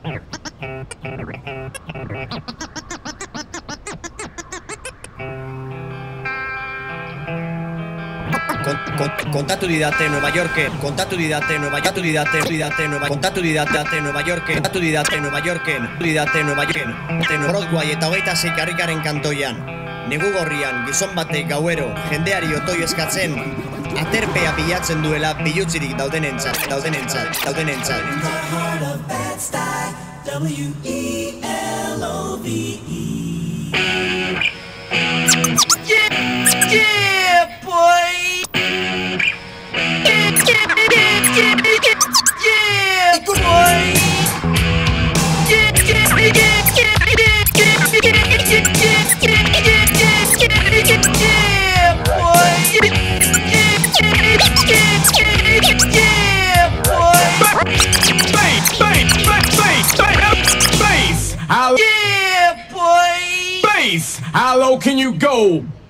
Kontatu didate Nueva Yorken, kontatu didate Nueva Yorken, Broadway eta 26 karrikaren kantoian, negu gorrian, gizon batek gauero, jendeari otoi eskatzen, aterbea bilatzen duela bilutzirik daudenentzat. Yeah, boy! Yeah, boy! How low can you go?